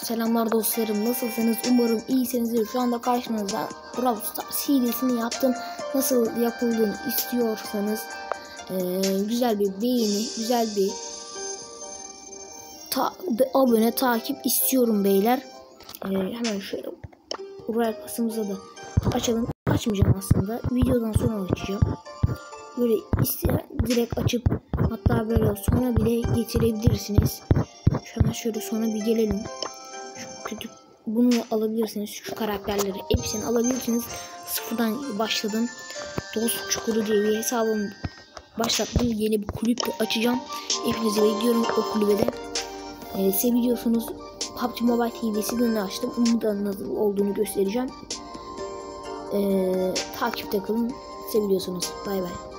Selamlar dostlarım, nasılsınız? Umarım iyisinizdir. Şu anda karşınızda Brawl Stars serisini yaptım. Nasıl yapıldığını istiyorsanız güzel bir beğeni, güzel bir abone, takip istiyorum beyler. Hemen şöyle buraya kasımıza da açalım. Açmayacağım aslında. Videodan sonra açacağım. Böyle direkt açıp hatta böyle sonra bile getirebilirsiniz. Hemen şöyle sonra bir gelelim. Şu kötü bunu alabilirsiniz. Şu karakterleri hepsini alabilirsiniz. Sıfırdan başladım. Dost Çukuru diye bir hesabım başlattım. Yeni bir kulüp de açacağım. Hepinizi bekliyorum o kulübede. Seviyorsunuz. PUBG Mobile TV'sini de açtım. Onun da nasıl olduğunu göstereceğim. Takipte kalın. Seviyorsunuz. Bay bay.